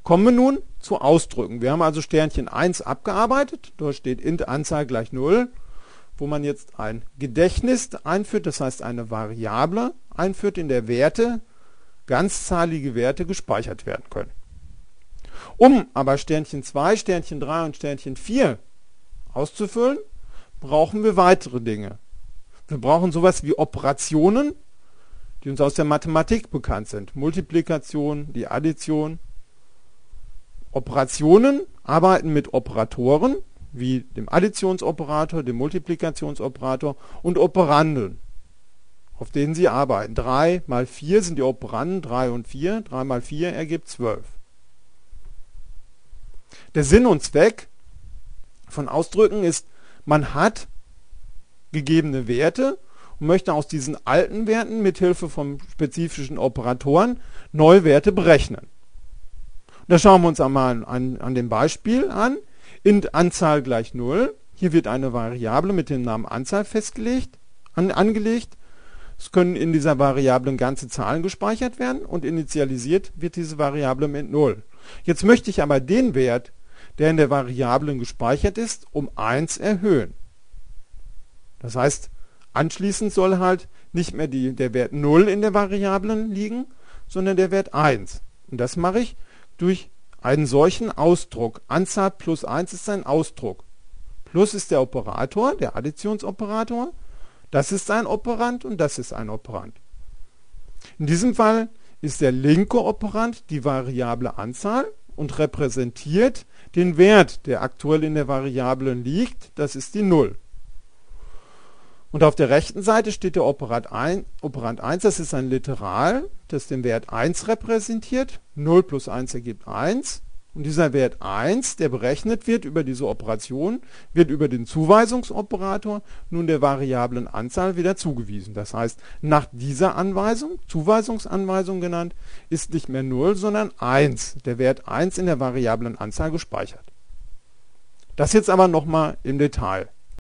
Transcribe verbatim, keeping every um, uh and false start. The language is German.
Kommen wir nun zu Ausdrücken. Wir haben also Sternchen eins abgearbeitet. Dort steht int Anzahl gleich null, wo man jetzt ein Gedächtnis einführt, das heißt eine Variable einführt, in der Werte, ganzzahlige Werte gespeichert werden können. Um aber Sternchen zwei, Sternchen drei und Sternchen vier auszufüllen, brauchen wir weitere Dinge. Wir brauchen sowas wie Operationen, die uns aus der Mathematik bekannt sind. Multiplikation, die Addition. Operationen arbeiten mit Operatoren, wie dem Additionsoperator, dem Multiplikationsoperator und Operanden, auf denen sie arbeiten. drei mal vier sind die Operanden, drei und vier. drei mal vier ergibt zwölf. Der Sinn und Zweck von Ausdrücken ist, man hat gegebene Werte und möchte aus diesen alten Werten mithilfe von spezifischen Operatoren neue Werte berechnen. Da schauen wir uns einmal an, an dem Beispiel an. Int Anzahl gleich null. Hier wird eine Variable mit dem Namen Anzahl festgelegt, an, angelegt. Es können in dieser Variable ganze Zahlen gespeichert werden und initialisiert wird diese Variable mit null. Jetzt möchte ich aber den Wert, der in der Variable gespeichert ist, um eins erhöhen. Das heißt, anschließend soll halt nicht mehr die, der Wert null in der Variablen liegen, sondern der Wert eins. Und das mache ich durch einen solchen Ausdruck. Anzahl plus eins ist ein Ausdruck. Plus ist der Operator, der Additionsoperator. Das ist ein Operand und das ist ein Operand. In diesem Fall ist der linke Operand die Variable Anzahl und repräsentiert den Wert, der aktuell in der Variable liegt. Das ist die null. Und auf der rechten Seite steht der Operand eins, das ist ein Literal, das den Wert eins repräsentiert. null plus eins ergibt eins. Und dieser Wert eins, der berechnet wird über diese Operation, wird über den Zuweisungsoperator nun der Variablen Anzahl wieder zugewiesen. Das heißt, nach dieser Anweisung, Zuweisungsanweisung genannt, ist nicht mehr null, sondern eins, der Wert eins in der Variablen Anzahl gespeichert. Das jetzt aber nochmal im Detail.